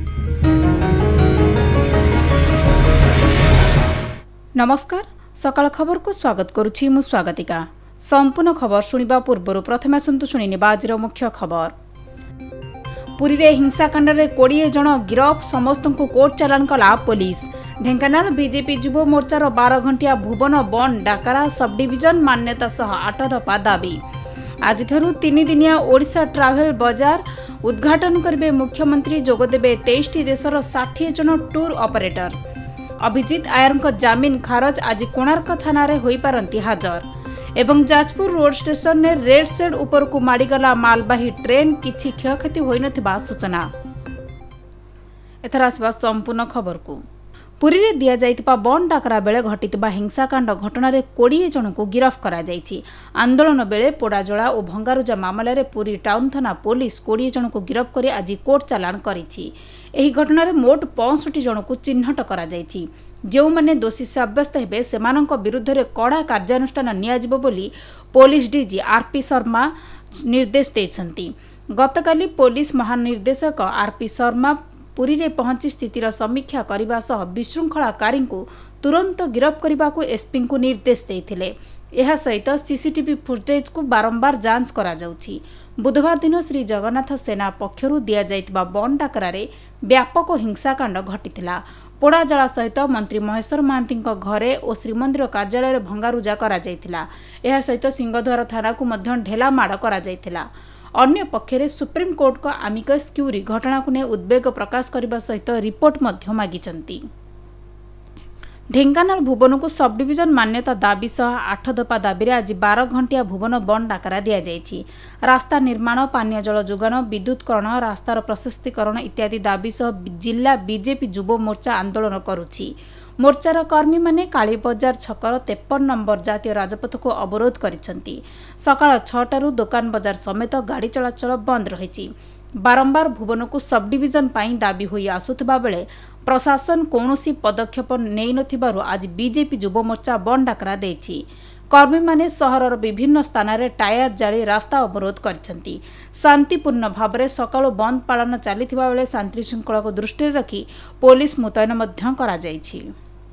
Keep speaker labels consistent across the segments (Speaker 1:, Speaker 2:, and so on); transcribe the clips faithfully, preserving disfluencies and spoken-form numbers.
Speaker 1: नमस्कार सकाळ खबर को स्वागत करुछि मु स्वागतिका। संपूर्ण खबर शुणा पूर्व प्रथम आसतु शुणिने आज मुख्य खबर। पुरी रे हिंसाकांड रे बीस जन गिरफ, समस्त को कोर्ट चालान कला पुलिस। ढेंकानाल बीजेपी युव मोर्चार बारह घंटिया भुवन बंद डाकरा सब डिविजन मान्यता सह आठ दफा दाबी। आज तीन दिनिया ओडिशा ट्राभेल बाजार उद्घाटन करेंगे मुख्यमंत्री। जोगदेवे तेईस देशर साठ जन टूर ऑपरेटर। अभिजित आयर जामिन खारज आज कोणार्क थाना रे होई पारंती हाजर। एवं जाजपुर रोड स्टेशन ने रेड सेड ऊपर को माड़ीगला मालबाही ट्रेन, किछि क्षयक्षति होई नथिबा सूचना। एथरा आसबा संपूर्ण खबर को। पुरी रे दिया जाइतिबा बंद डाकरा बेले घटितिबा हिंसाकांड घटना रे बीस जन को गिरफ करा जाइछि। आंदोलन बेले पोड़ाजला और भंगारुजा मामला रे पुरी टाउन थाना पुलिस बीस जन को गिरफ करी आज कोर्ट चालान करिछि। एही घटना रे मोट पैंसठ जन को चिन्हट करा जाइछि। जो माने दोषी साब्यस्त हेबे सेमानक विरुद्ध रे कड़ा कार्यानुष्ठान नियाजिबो बोली पुलिस डीजी आरपी शर्मा निर्देश देछंती। गतकाली पुलिस महानिर्देशक आरपी शर्मा पुरी रे पहुंची स्थितिर समीक्षा करने सह विशृंखलाकारी को तुरंत गिरफ करने को एसपी को निर्देश देते। यह सहित सीसीटीवी फुटेज को बारंबार जांच करा जाउछि। बुधवार दिन श्री जगन्नाथ सेना पक्षरु दिया जाइतिबा बंद डाकरा रे व्यापक हिंसाकांड घटिथिला। पोड़ाजला सहित मंत्री महेश्वर महांती घरे और श्रीमंदिर कार्यालय भंगारुजा करा जाइथिला। यह सहित सिंहद्वार थाना को मध्य ढेलामाड़ करा जाइथिला। अन्य पक्षरे सुप्रीम कोर्ट का आमिकस क्यूरी घटना को ने उद्वेग प्रकाश करने सहित रिपोर्ट मध्य मागिचंती। ढेंकानाल भुवन को सब डिविजन मान्यता दाबी सह आठ दफा दाबी रे आज बारह घंटिया भुवन बंद डाकरा दिया जाइछि। रास्ता निर्माण, पानीय जल जोगान, विद्युतकरण, रास्तार प्रशस्तीकरण इत्यादि दाबी सह जिला बीजेपी युव मोर्चा आंदोलन करुछि। मोर्चार कर्मी माने काली बजार छकर तेपन नंबर जातीय राजपथ को अवरोध करिसंती। सकाळ छटारू दुकान बजार समेत गाड़ी चलाचल बंद रहिछि। बारंबार भुवन को सब डिविजन पाई दाबी होई आसुथबा बेले प्रशासन कौनसी पदक्षेप नै नथिबारु आज बीजेपी युव मोर्चा बंद डाकरा देछि। कर्मी माने सहरर विभिन्न स्थान रे टायर जाली रास्ता अवरोध करिसंती। शांतिपूर्ण भाव में सकाळु बंद पालन चलिथिबा बेले शांति श्रृंखला को दृष्टि रखी पुलिस मुतयन मध्य करा जाइछि।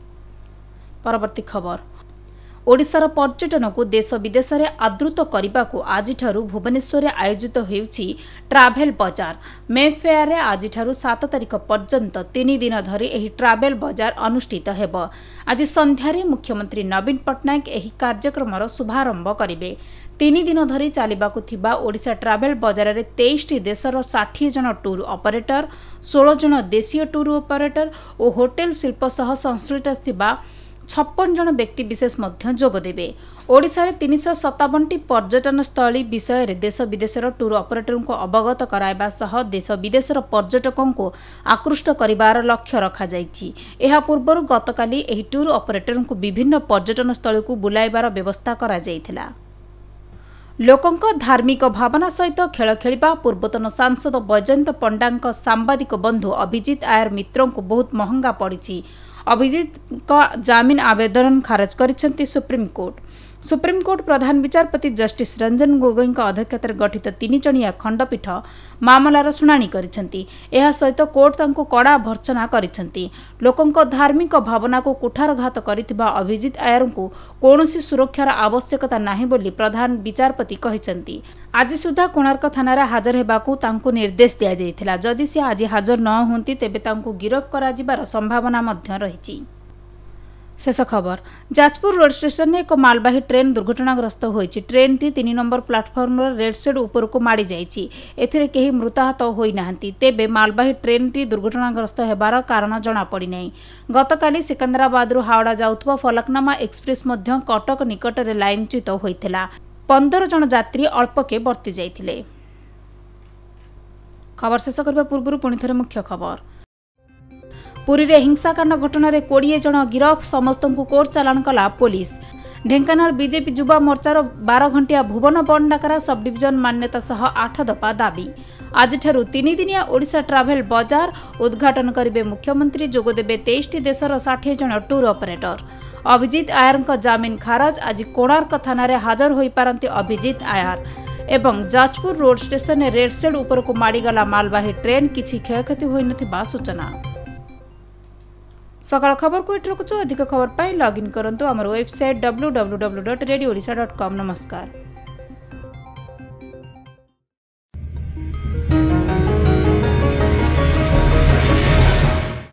Speaker 1: परवर्ती खबर। ओडिशार पर्यटन को देश विदेश में आदृत करने को आज भुवनेश्वर आयोजित होउछि ट्राभेल बाजार। मे फेयर आज सात तारिख पर्यंत तीन दिन धरी एही ट्राभेल बाजार अनुष्ठित हेब। आज संध्यारे मुख्यमंत्री नवीन पट्टनायक एही कार्यक्रमर शुभारंभ करिवे। तीन दिन धरी चलिबाकु थिबा ओडिशा ट्राभेल बाजार रे तेईस देशर साठ जन टूर ऑपरेटर, सोलह जन देशीय टूर ऑपरेटर और होटेल शिल्प सह संश्लिष्ट थिबा छप्पन जन व्यक्ति विशेष मध्य जोग देबे। ओडिशा रे तीन सौ सत्तावन टी पर्यटन स्थली विषय रे देश विदेशर टूर ऑपरेटर को अवगत कराइबा सह देश विदेशर पर्यटकों को आकृष्ट करिबार लक्ष्य रखा जाइछि। एहा पूर्वरु गतकाली एही टूर ऑपरेटर को विभिन्न पर्यटन स्थल को बुलाइबार व्यवस्था करा जाइथिला। लोकंक धार्मिक भावना सहित खेल खेलिबा पूर्वतन सांसद वैजयंत पंडांक सांबादिक बंधु अभिजित आयर मित्रों को बहुत महंगा पड़िछि। अभिजित का जामिन आवेदन खारज करिसेंती सुप्रीम कोर्ट। सुप्रीम कोर्ट प्रधान विचारपति जस्टिस रंजन गोगोई अध्यक्षतार गठित तीन जणिया खंडपीठ मामलार शुणाणी करिसेंती। एहा सहित कोर्ट तांको कड़ा भर्त्सना करिसेंती। लोकंक धार्मिक भावना को कुठारघात करिथिबा अभिजित आयर को कौनसी सुरक्षार आवश्यकता नाही बोली प्रधान विचारपति कहिसेंती। आज सुधा कोणार्क थाना हाजर हेबाकू तांको निर्देश दिया जाइथिला। जदि से आज हाजर न होंती तेबे तांको गिरफ करा जिबार संभावना मध्य रहिछि। शेष खबर। जाजपुर रोड स्टेशन में एक मालबाही ट्रेन दुर्घटनाग्रस्त होइछि। ट्रेन टी तीन नंबर प्लाटफर्म रेड सेड ऊपर को माड़ी जाइछि। एथिरे केही मृताहत होई नाहंती। तेबे मालबाही ट्रेन टी दुर्घटनाग्रस्त हेबार कारण जणा पड़ी नाही। गतकाली सिकंदराबाद रु हावड़ा जाउथबा फलकनामा एक्सप्रेस मध्य कटक निकट रे लाइनच्युत होइथिला। पंद्रह जन यात्री अल्पके बर्ती जाइथिले। खबर शेष करबा पूर्व पुणी थरे मुख्य खबर। पुरी रे हिंसाकांड घटना रे बीस जन गिरफ, समस्त को कोर्ट चालान कला पुलिस। ढेंकानाल बीजेपी युवा मोर्चार बारह घंटिया भुवन बंद डाकरा सब डिविजन मान्यता सह आठ दफा दाबी। आज तीन दिनिया ओडिशा ट्राभेल बाजार उद्घाटन करेंगे मुख्यमंत्री। जोगदेवे तेईस देशर साठ जन टूर ऑपरेटर। अभिजित आयर जामिन खारज। आज कोणार्क थाना हाजर हो पारंती अभिजित आयर। एवं जाजपुर रोड स्टेशन रेड सेड उपर को माड़ीगला मालवाही ट्रेन किछि क्षयक्षति होई नथिबा सूचना। सकाळ खबर को एट रखुछु। अधिक खबर पाई लॉगिन करंतु हमर website W W W dot radio Odisha dot com. नमस्कार।